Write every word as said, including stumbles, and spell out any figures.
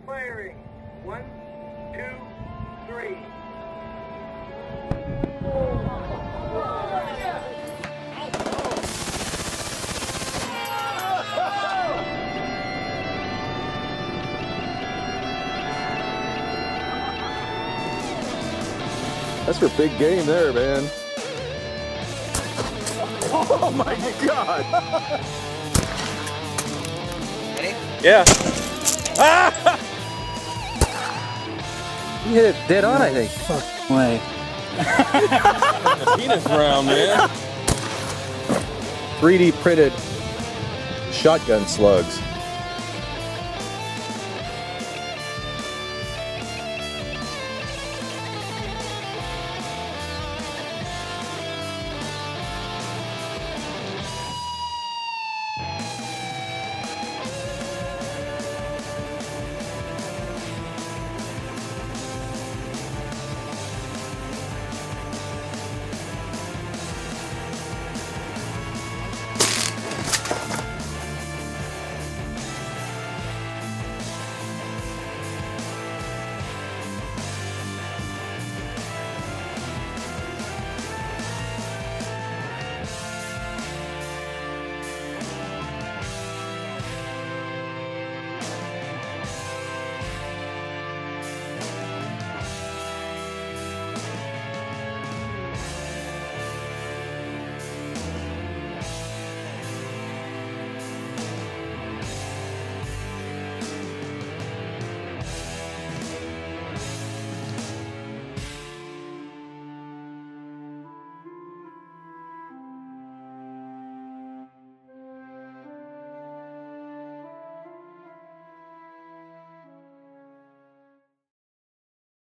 firing. One, two, three. That's for big game there, man. Oh my God! Ready? Yeah. Ah! You hit it dead on, I think. Fuck way. Penis round, man. three D printed shotgun slugs.